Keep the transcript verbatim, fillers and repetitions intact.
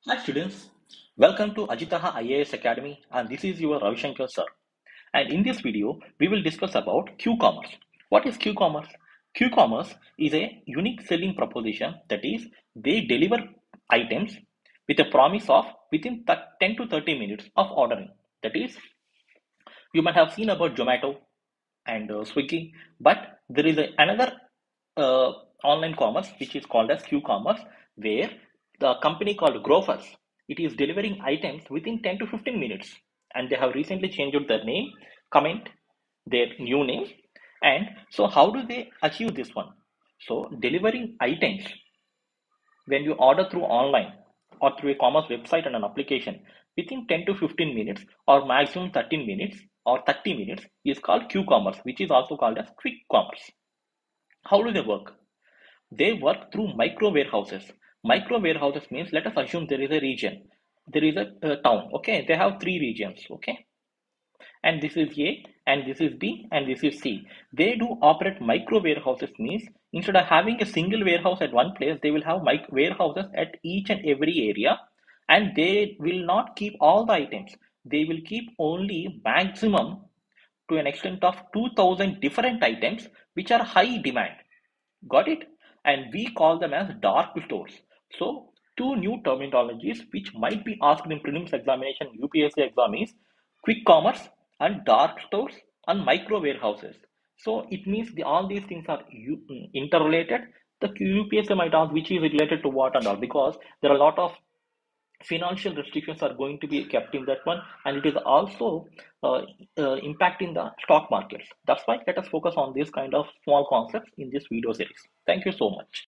Hi students, welcome to Ajitaha I A S Academy and this is your Ravi Shankar sir. And in this video, we will discuss about Q-commerce. What is Q-commerce? Q-commerce is a unique selling proposition, that is, they deliver items with a promise of within ten to thirty minutes of ordering. That is, you might have seen about Zomato and uh, Swiggy, but there is a, another uh, online commerce which is called as Q-commerce, where the company called Grofers, it is delivering items within ten to fifteen minutes, and they have recently changed their name, comment their new name. And so how do they achieve this one? So delivering items when you order through online or through a commerce website and an application within ten to fifteen minutes or maximum thirteen minutes or thirty minutes is called Q-commerce, which is also called as quick commerce. How do they work? They work through micro warehouses. Micro warehouses means, let us assume there is a region, there is a uh, town. Okay, they have three regions. Okay, and this is A, and this is B, and this is C. They do operate micro warehouses, means instead of having a single warehouse at one place, they will have mic warehouses at each and every area, and they will not keep all the items. They will keep only maximum to an extent of two thousand different items which are high demand. Got it? And we call them as dark stores. So two new terminologies which might be asked in prelims examination, U P S C exam is quick commerce and dark stores and micro warehouses. So it means the, all these things are interrelated. The U P S C might ask which is related to what and all, because there are a lot of financial restrictions are going to be kept in that one, and it is also uh, uh, impacting the stock markets. That's why let us focus on this kind of small concepts in this video series. Thank you so much.